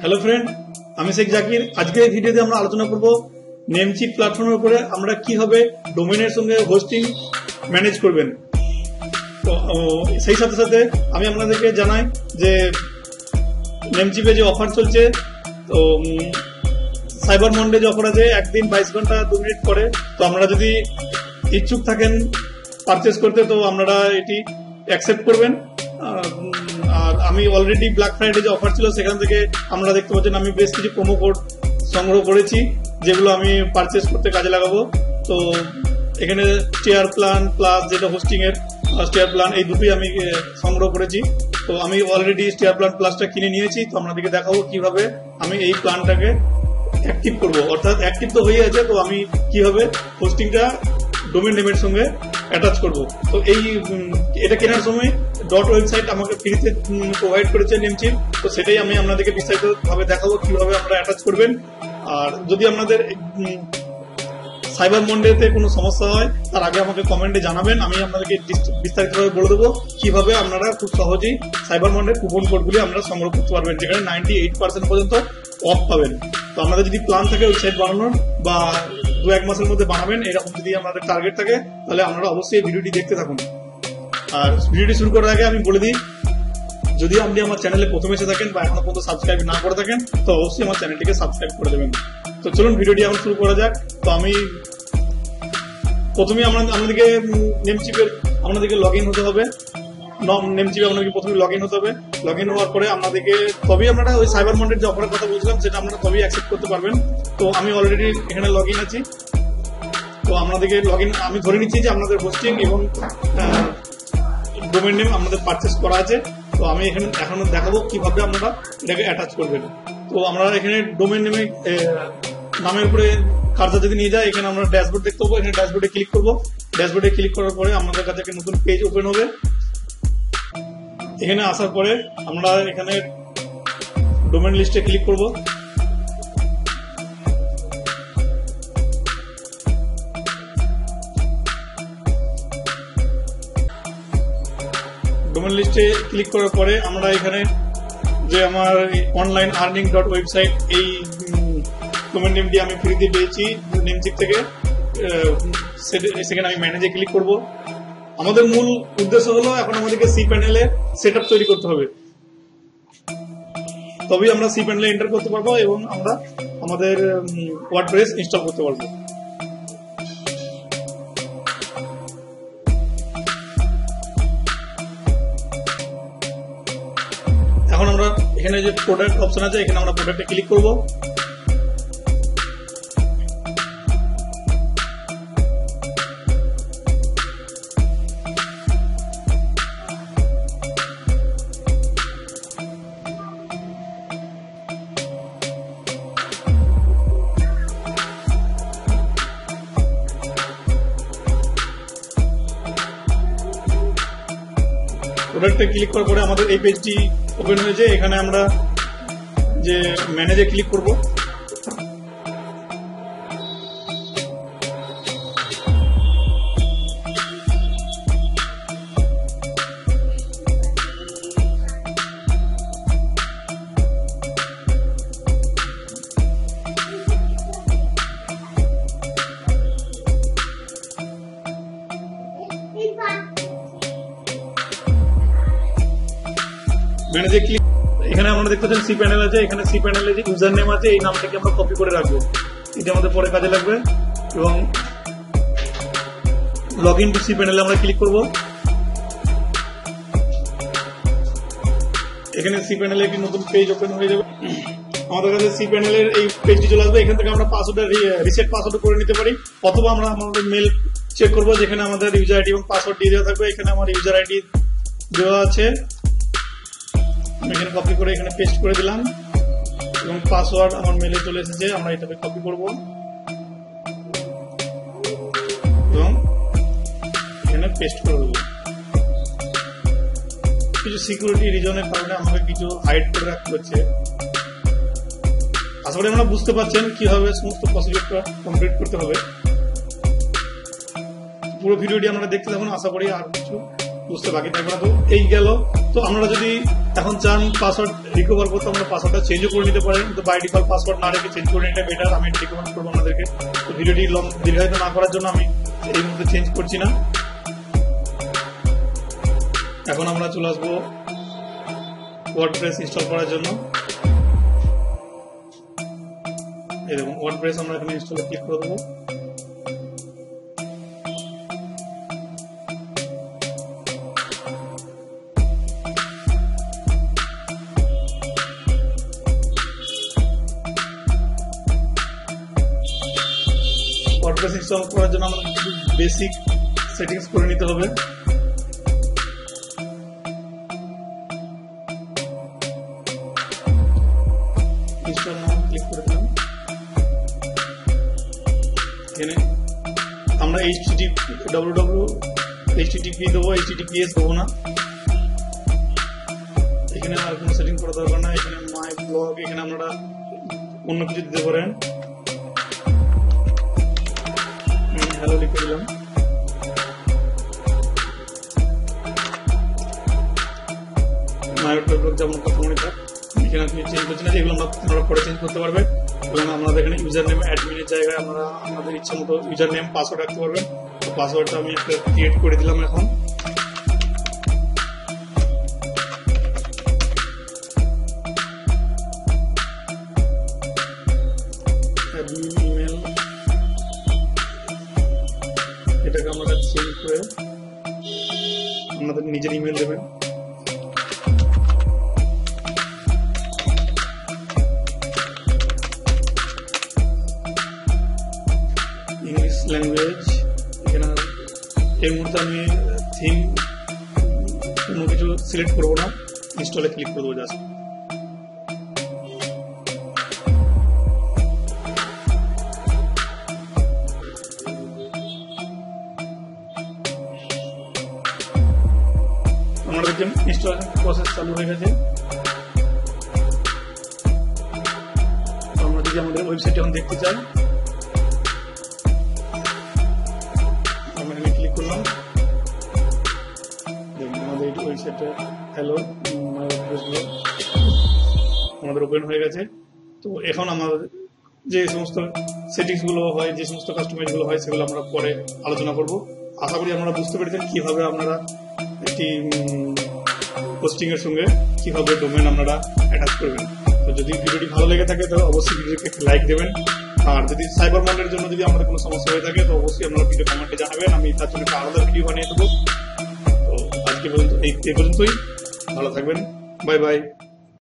Hello friend, আমি শেখ জাকির। আজকে এই ভিডিওতে আমরা আলোচনা করব নেমচিপ প্ল্যাটফর্মের উপরে আমরা কিভাবে ডোমেনের সঙ্গে হোস্টিং ম্যানেজ করবেন। তো সেই সাথে সাথে আমি আপনাদেরকে জানাই যে নেমচিপে যে অফার চলছে, তো সাইবার মন্ডে যে অফার আছে একদিন 22 ঘন্টা 2 মিনিট পরে। তো আপনারা যদি ইচ্ছুক থাকেন পারচেস করতে তো আপনারা এটি অ্যাকসেপ্ট করবেন। আর আমি অলরেডি ব্ল্যাক ফ্রাইডে যে অফার ছিল সেখান থেকে আমরা দেখতে পাচ্ছেন আমি বেশ কিছু প্রোমো কোড সংগ্রহ করেছি যেগুলো আমি পারচেস করতে কাজে লাগাবো। তো এখানে স্টেয়ার প্ল্যান প্লাস যেটা হোস্টিং এর স্টেয়ার প্ল্যান, এই দুটোই আমি সংগ্রহ করেছি। তো আমি অলরেডি স্টেয়ার প্ল্যান প্লাসটা কিনে নিয়েছি। তো আপনাদেরকে দেখাবো কিভাবে আমি এই প্ল্যানটাকে অ্যাক্টিভ করব, অর্থাৎ অ্যাক্টিভ তো হয়ে আছে, তো আমি কিভাবে হোস্টিংটা ডোমেন নেমের সঙ্গে অ্যাটাচ করব। তো এটা কেনার সময় ডট ওয়েবসাইট আমাকে ফ্রিতে প্রোভাইড করেছে নেমচিপ। তো সেটাই আমি আপনাদেরকে বিস্তারিত ভাবে দেখাবো কিভাবে আপনারা অ্যাটাচ করবেন। আর যদি আপনাদের সাইবার মন্ডেতে কোনো সমস্যা হয় তার আগে আমাকে কমেন্টে জানাবেন, আমি আপনাদেরকে বিস্তারিতভাবে বলে দেবো কিভাবে আপনারা খুব সহজেই সাইবার মন্ডের কুপন কোডগুলি আপনারা সংগ্রহ করতে পারবেন, যেখানে 98% পর্যন্ত অফ পাবেন। তো আপনাদের যদি প্ল্যান থাকে ওয়েবসাইট বানানোর বা 2-1 মাসের মধ্যে বানাবেন, এরকম যদি আপনাদের টার্গেট থাকে তাহলে আপনারা অবশ্যই এই ভিডিওটি দেখতে থাকুন। আর ভিডিওটি শুরু করার আগে আমি বলে দিই, যদি আপনি আমার চ্যানেলে প্রথম এসে থাকেন বা এখনো পর্যন্ত সাবস্ক্রাইব না করে থাকেন তো অবশ্যই আমার চ্যানেলটিকে সাবস্ক্রাইব করে দেবেন। তো চলুন ভিডিওটি এখন শুরু করা যাক। তো আমি প্রথমে আপনাদেরকে আপনাদেরকে লগ ইন হতে হবে। নেমচিপে আপনাকে প্রথমে লগ ইন হতে হবে। লগ ইন হওয়ার পরে আপনাদেরকে তবেই আপনারা ওই সাইবার মন্ডের যে অফারের কথা বলছিলাম সেটা আপনারা তবেই অ্যাকসেপ্ট করতে পারবেন। তো আমি অলরেডি এখানে লগ ইন আছি। তো আপনাদেরকে লগ ইন আমি ধরে নিচ্ছি যে আপনাদের হোস্টিং এবং ডোমেন নেম আপনাদের পারচেস করা আছে। তো আমি এখানে এখন দেখাবো কিভাবে আপনারা এটাকে অ্যাটাচ করবেন। তো আমরা এখানে ডোমেন নেমে নামের উপরে কার্সর যদি নিয়ে যায়, এখানে আমরা ড্যাশবোর্ড দেখতে পাবো। এখানে ড্যাশবোর্ডে ক্লিক করবো। ড্যাশবোর্ডে ক্লিক করার পরে আমাদের কাছে একটা নতুন পেজ ওপেন হবে। এখানে আসার পরে আমরা এখানে ডোমেন লিস্টে ক্লিক করব। ডোমেন লিস্টে ক্লিক করার পরে আমরা এখানে যে আমার অনলাইন আর্নিং ডট ওয়েবসাইট এই ডোমেন নেমটি আমি ফ্রিতে পেয়েছি নেমচিপ থেকে, সেখানে আমি ম্যানেজে ক্লিক করব। আমাদের মূল উদ্দেশ্য হলো এখন আমাদেরকে সি প্যানেলে সেট আপ তৈরি করতে হবে, তবেই আমরা সি প্যানেলে এন্টার করতে পারবো এবং আমরা আমাদের ওয়ার্ডপ্রেস ইনস্টল করতে পারবো। এখন আমরা এখানে যে প্রোডাক্ট অপশন আছে এখানে আমরা প্রোডাক্টে ক্লিক করব। প্রোডাক্টে ক্লিক করার পরে আমাদের এই পেজটি ওপেন হয়েছে। এখানে আমরা যে ম্যানেজে ক্লিক করব। ম্যানেজে ক্লিক, এখানে আমরা দেখতে পাচ্ছেন সি প্যানেল আছে। এখানে সি প্যানেলে যে ইউজার নেম আছে এই নামটাকে আমরা কপি করে রাখবো, এটা আমাদের পরে কাজে লাগবে। এবং লগ ইন টু সি প্যানেলে আমরা ক্লিক করব। এখানে সি প্যানেলে একটি নতুন পেজ ওপেন হয়ে যাবে। আমাদের কাছে সি প্যানেলের এই পেজটি চলে আসবে। এখান থেকে আমরা পাসওয়ার্ড রিসেট পাসওয়ার্ড করে নিতে পারি, অথবা আমরা আমাদের মেল চেক করবো যেখানে আমাদের ইউজার আইডি এবং পাসওয়ার্ড দিয়ে দেওয়া থাকবে। এখানে আমার ইউজার আইডি দেওয়া আছে, আমি এখানে কপি করে এখানে পেস্ট করে দিলাম এবং পাসওয়ার্ড আমার মেলে চলে এসেছে। আমরা এটাকে কপি করব এবং এখানে পেস্ট করে দেবো। কিছু সিকিউরিটি রিজনের কারণে আমাকে কিছু হাইড করে রাখতে হচ্ছে। আশা করি আমরা বুঝতে পারছেন কিভাবে সমস্ত প্রসিডিউরটা কমপ্লিট করতে হবে। পুরো ভিডিওটি আপনারা দেখতে থাকুন, আশা করি আর কিছু বুঝতে বাকি থাকবে না। তো এই গেল। তো আমরা যদি এখন চান পাসওয়ার্ড রিকভার করতে, আমরা পাসওয়ার্ডটা চেঞ্জও করে নিতে পারেন, কিন্তু বাই ডিফল্ট পাসওয়ার্ড না রেখে চেঞ্জ করে নিতে বেটার। আমি রিকমেন্ড করবো আপনাদেরকে। তো ভিডিওটি দীর্ঘায়িত না করার জন্য আমি এই মুহূর্তে চেঞ্জ করছি না। এখন আমরা চলে আসবো ওয়ার্ডপ্রেস ইনস্টল করার জন্য। এই দেখুন ওয়ার্ডপ্রেস আমরা এখানে ইনস্টলে ক্লিক করে দেবো। ওয়ার্ডপ্রেস ইনস্টল করার জন্য আমাদের কিছু বেসিক সেটিংস করে নিতে হবে। ইনস্টল নাও ক্লিক করে দিলাম। এখানে আমরা http দেবো, https দেবো না। এখানে আর কোনো সেটিং করা দরকার না। এখানে মাই ব্লগ, এখানে আপনারা অন্য কিছু দিতে পারেন। হ্যালো লিখে দিলাম। মায়ের ব্লগ যেমন প্রথমে থাক, এখানে আপনি চেঞ্জ করছেন না, এগুলো আপনারা পরে চেঞ্জ করতে পারবেন। এবং আপনাদের এখানে ইউজার নেম অ্যাডমিনের জায়গায় আপনারা আপনাদের ইচ্ছা মতো ইউজার নেম পাসওয়ার্ড রাখতে পারবেন। তো পাসওয়ার্ডটা আমি একটা ক্রিয়েট করে দিলাম। এখন ইমেল এটাকে আমরা চেঞ্জ করে আপনাদের নিজের ইমেল দেবেন। ইংলিশ ল্যাঙ্গুয়েজ, এখানে এই মুহূর্তে আমি থিম কোনো কিছু সিলেক্ট করবো না, ইনস্টলে ক্লিক করে দেবো জাস্ট। আমরা দেখছেন ইনস্টলেশন প্রসেস চালু হয়ে গেছে। আমরা যদি আমাদের ওয়েবসাইট এখন দেখতে চাই, আমরা এখানে ক্লিক করলাম। দেখুন আমাদের এই ওয়েবসাইটটা হ্যালো মাই ওয়ার্ডপ্রেস ব্লগ আমাদের ওপেন হয়ে গেছে। তো এখন আমাদের যে সমস্ত সেটিংসগুলো হয়, যে সমস্ত কাস্টমাইজগুলো হয়, সেগুলো আমরা পরে আলোচনা করব। আশা করি আপনারা বুঝতে পেরেছেন কিভাবে আপনারা একটি হোস্টিং এর সঙ্গে কিভাবে ডোমেন আপনারা অ্যাটাচ করবেন। তো যদি ভিডিওটি ভালো লেগে থাকে তাহলে অবশ্যই ভিডিওকে একটি লাইক দেবেন। আর যদি সাইবার মন্ডের জন্য যদি আমাদের কোনো সমস্যা হয়ে থাকে তো অবশ্যই আপনারা ভিডিও কমেন্টে জানাবেন, আমি তার জন্য একটা আলাদা ভিডিও বানিয়ে দেবো। তো আজকে পর্যন্ত এই পর্যন্তই, ভালো থাকবেন, বাই বাই।